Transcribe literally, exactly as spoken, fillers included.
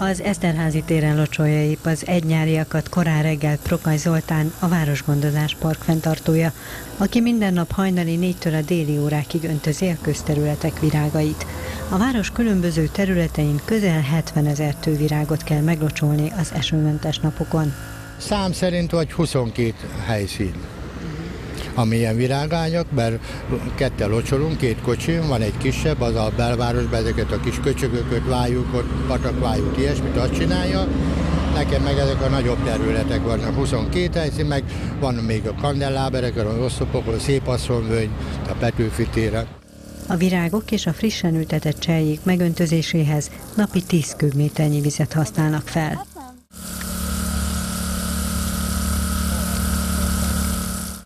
Az Eszterházy téren locsolja épp az egynyáriakat korán reggel Prokay Zoltán, a Városgondozás Park fenntartója, aki minden nap hajnali négytől a déli órákig öntözi a közterületek virágait. A város különböző területein közel hetvenezer tővirágot kell meglocsolni az esőmentes napokon. Szám szerint vagy huszonkét helyszín, amilyen virágányok, mert kettel locsolunk, két kocsim, van egy kisebb, az a belvárosban ezeket a kis köcsögöket, vájúkot, patakvájút, ilyesmit, azt csinálja. Nekem meg ezek a nagyobb területek vannak, huszonkét helyszín, meg van még a kandelláberek, az oszlopok, a szépasszonvöny, a Petőfi téren. A virágok és a frissen ültetett cserjék megöntözéséhez napi tíz köbméternyi vizet használnak fel.